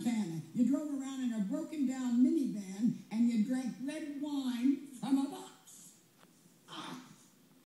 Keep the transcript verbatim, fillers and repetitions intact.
Montana. You drove around in a broken down